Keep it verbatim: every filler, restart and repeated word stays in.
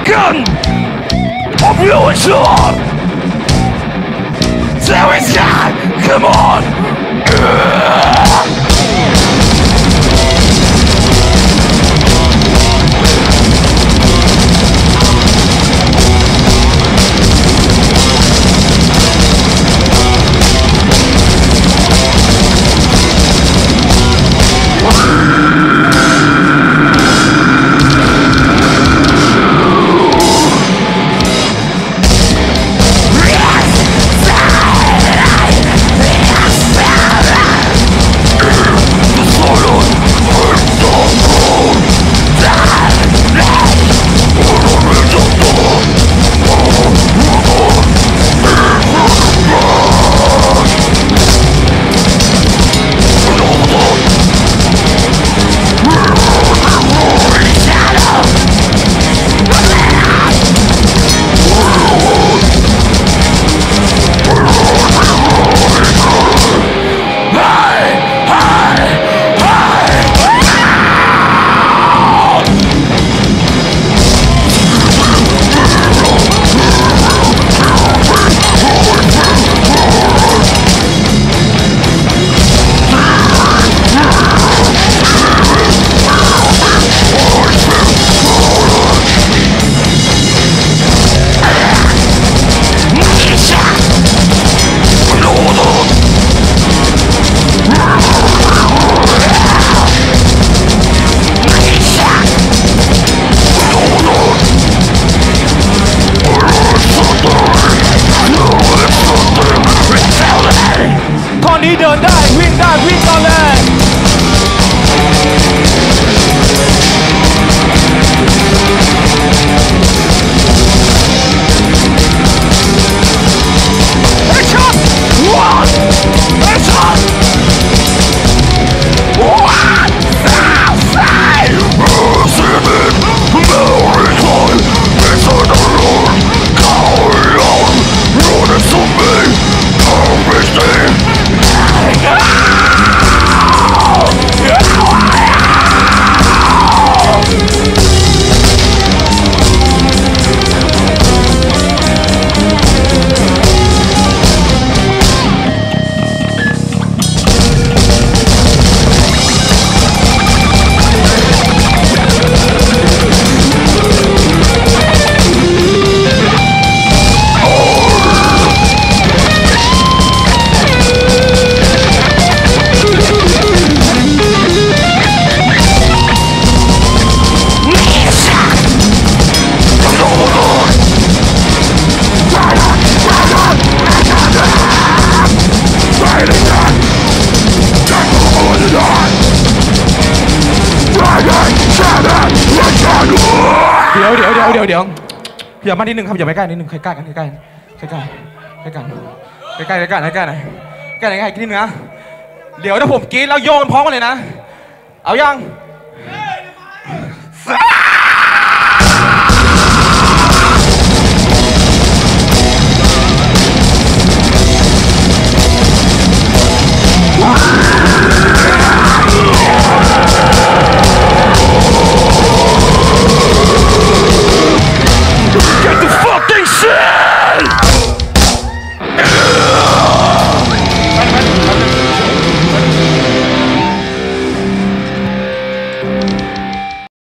dragon of Real&Sure. There is God, come on.นี้เดินได้วิ่งได้วิ่งต่อเลยเฮ้ยช็อตว้าวเฮ้ยช็อตว้าวสาวใส่เมื่อเสียดินเมื่อริทอยไม่สนอะไรเขายอมรู้ในสมัยเขาไม่ใช่ เดี๋ยวเดี๋ยวเดี๋ยวเดี๋ยวเดี๋ยวอย่ามานิดนึงครับอย่าไปใกล้นิดนึงใกล้ใกล้กันใกล้ใกล้ใกล้ใกล้ใกล้กันใกล้ใกล้ใกล้ใกล้ใกล้ใกล้หน่อยใกล้ไหนใกล้นิดนึงนะเดี๋ยวถ้าผมกรี๊ดแล้วโยนพร้อมกันเลยนะเอายัง